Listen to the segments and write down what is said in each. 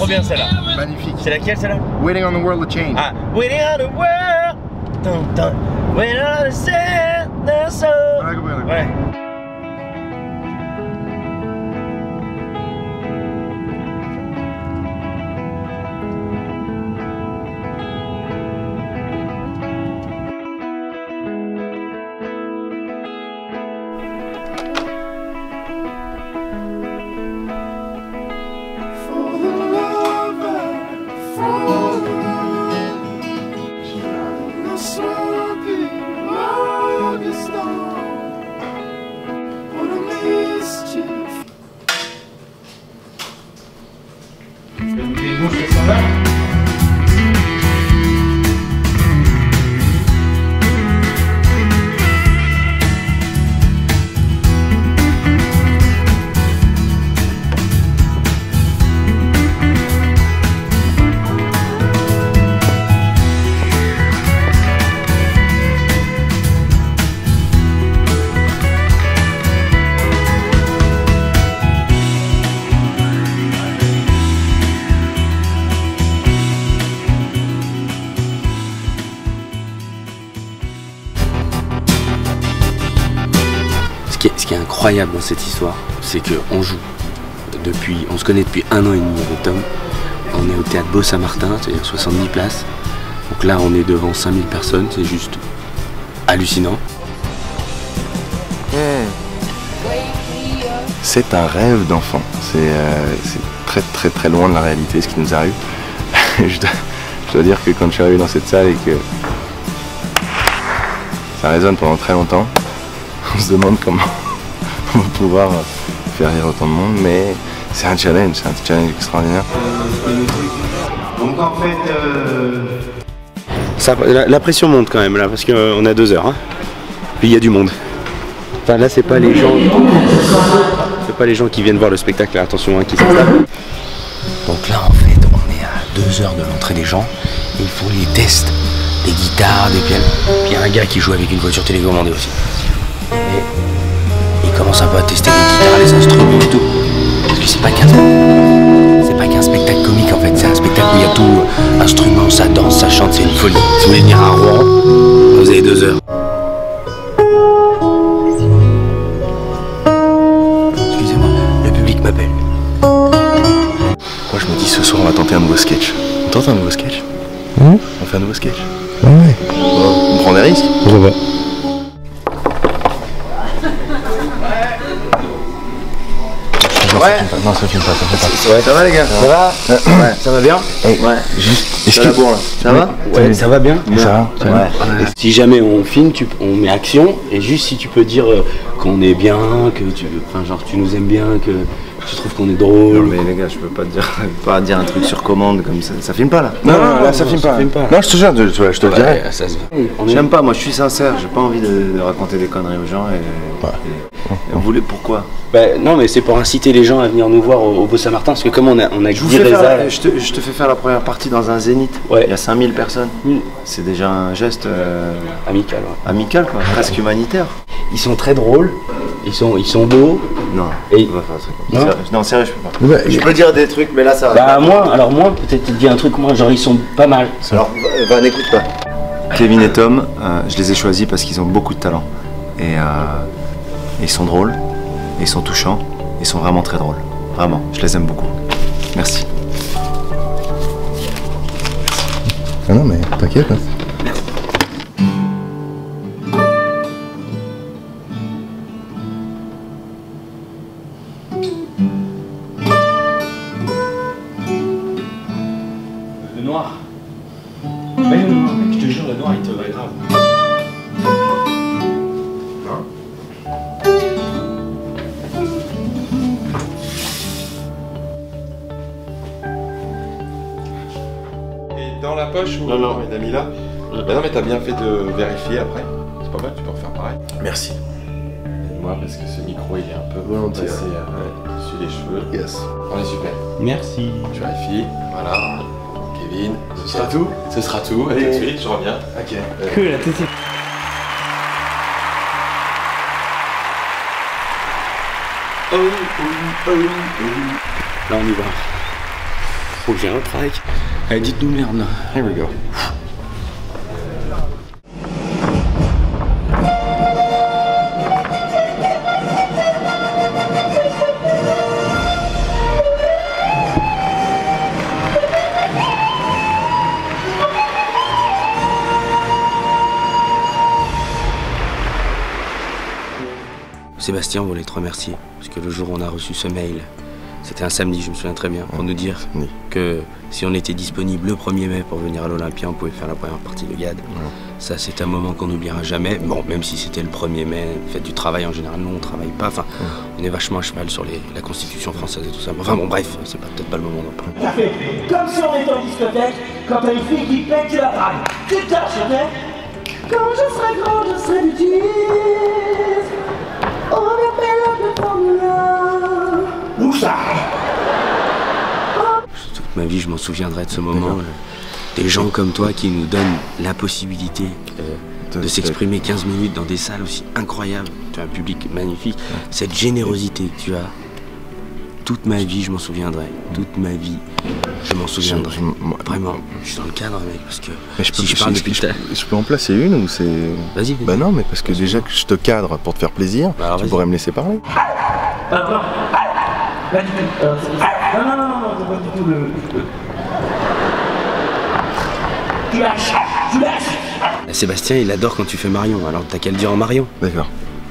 trop bien celle-là. Magnifique. C'est laquelle celle-là? Waiting on the world to change. Ah, Waiting on the world. Dun, dun. Waiting on the sand, the soul. Ouais. Ce qui est incroyable dans cette histoire, c'est qu'on joue on se connaît depuis 1 an et demi avec Tom. On est au théâtre Beau-Saint-Martin, c'est-à-dire 70 places. Donc là, on est devant 5000 personnes, c'est juste hallucinant. C'est un rêve d'enfant. C'est très très loin de la réalité ce qui nous arrive. je dois dire que quand je suis arrivé dans cette salle et que ça résonne pendant très longtemps, on se demande comment on va pouvoir faire rire autant de monde, mais c'est un challenge extraordinaire. Donc en fait... La pression monte quand même là, parce qu'on a 2 heures. Hein. Puis il y a du monde. Enfin là, c'est pas les gens qui viennent voir le spectacle, là, attention, hein, qui s'installent. Donc là, en fait, on est à 2 heures de l'entrée des gens, et ils font les tests des guitares, des pianos. Puis il y a un gars qui joue avec une voiture télécommandée aussi. Et il commence un peu à tester les guitares, les instruments et tout. Parce que c'est pas qu'un spectacle comique en fait, c'est un spectacle où il y a tout, instruments, ça danse, ça chante, c'est une folie. Si vous voulez venir à Rouen, vous avez 2 heures. Excusez-moi, le public m'appelle. Moi je me dis ce soir on va tenter un nouveau sketch. On tente un nouveau sketch? On fait un nouveau sketch? Ouais. On prend des risques? Je vois. Ouais. Non, ça filme pas, ça filme pas. Ouais. Ça va les gars? Ça va? Ouais. Ça va bien? Hey. Ouais. Est-ce que... Bon, là. Ça va? Ouais, ça va bien? Ça va? Ouais. Si jamais on filme, on met action, et juste si tu peux dire qu'on est bien, que tu nous aimes bien, que tu trouves qu'on est drôle. Non mais les gars, je peux pas dire un truc sur commande comme ça. Ça filme pas là? Non, là ça filme pas. Non, je te jure, je te le dirai. Ça se voit. J'aime pas, moi je suis sincère, j'ai pas envie de raconter des conneries aux gens et vous voulez pourquoi? Non mais c'est pour inciter les gens à venir nous voir au Beau-Saint-Martin, parce que comme on a je te fais faire la première partie dans un zénith, ouais. Il y a 5000 personnes, c'est déjà un geste amical, ouais. Amical quoi, presque humanitaire. Ils sont très drôles, ils sont beaux. Non, et... on va faire un truc comme ça. Non, sérieux, je peux pas. Ouais. Je peux dire des trucs, mais là ça va. Moi, peut-être dire un truc, moi, genre ils sont pas mal. Alors, va n'écoute pas. Kevin et Tom, je les ai choisis parce qu'ils ont beaucoup de talent. Et ils sont drôles, et ils sont touchants, et ils sont vraiment très drôles. Vraiment, je les aime beaucoup. Merci. Ah non mais t'inquiète. Hein. Le noir. Ben le noir, mec, je te jure, le noir il te va grave. Et dans la poche ou Non, il a mis là? Bah non mais t'as bien fait de vérifier après. C'est pas mal, tu peux refaire pareil. Merci. Moi parce que ce micro il est un peu passé sur les cheveux. Yes. On est super. Merci. Je vérifie. Voilà. Kevin. Ce sera tout? Ce sera tout. Allez, tout de suite, je reviens. Ok. Cool, à tout de suite. Là on y va. On vient un track. Allez, dites-nous merde là. Here we go. Sébastien, on voulait te remercier, parce que le jour où on a reçu ce mail, c'était un samedi, je me souviens très bien, pour nous dire que si on était disponible le 1er mai pour venir à l'Olympia, on pouvait faire la première partie de GAD. Ça, c'est un moment qu'on n'oubliera jamais. Bon, même si c'était le 1er mai, fête du travail en général, nous on travaille pas. Enfin, on est vachement à cheval sur la Constitution française et tout ça. Enfin bon, bref, c'est peut-être pas le moment d'en parler. Ça fait comme si on était en discothèque, quand t'as une fille qui pète, tu la dragues. Tu te lâches, ok? Quand je serai grand, je serai du disque. On m'appelle de Formula. Où ça? Toute ma vie, je m'en souviendrai de ce moment. Des gens comme toi qui nous donnent la possibilité de s'exprimer 15 minutes dans des salles aussi incroyables. Tu as un public magnifique. Cette générosité que tu as, toute ma vie, je m'en souviendrai. Toute ma vie, je m'en souviendrai. Vraiment, je suis dans le cadre, mec, parce que si je parle depuis tout à l'heure... Je peux en placer une ou c'est... Vas-y. Bah non, mais parce que déjà que je te cadre pour te faire plaisir, tu pourrais me laisser parler. Pas du tout. Non, c'est pas du tout le... Tu lâches. Sébastien, il adore quand tu fais Marion, alors t'as qu'à le dire en Marion. D'accord.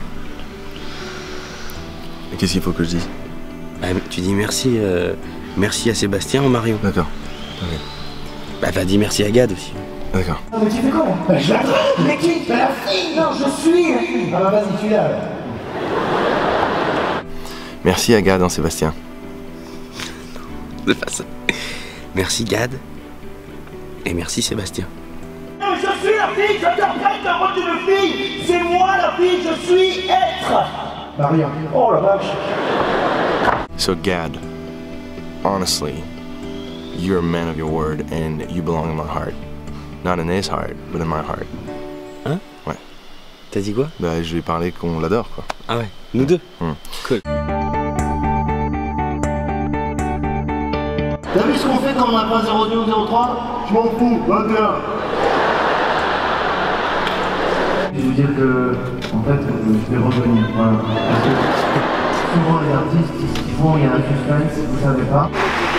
Et qu'est-ce qu'il faut que je dise? Tu dis merci, merci à Sébastien en Marion. D'accord. Bah dis merci à Gad aussi. D'accord. Mais tu fais quoi là? Je la drague. Mais qui? La fille. Non, je suis la fille. Ah bah vas-y, tu l'as. Merci à Gad, hein, Sébastien. De façon. Merci Gad. Et merci Sébastien. Je suis la fille, j'interprète le rôle d'une fille. C'est moi la fille, je suis être. Marion. Oh la vache. So Gad, honestly, you're a man of your word and you belong in my heart. Not in his heart, but in my heart. Hein? Ouais. T'as dit quoi? Bah je lui ai parlé qu'on l'adore quoi. Ah ouais, nous deux. Cool. T'as vu ce qu'on fait quand on n'a pas 02 ou 03? Je m'en fous, 21. Je veux dire que, en fait, je vais revenir, voilà. Parce que souvent les artistes, ce qu'ils font, il y a un suspense, vous savez pas.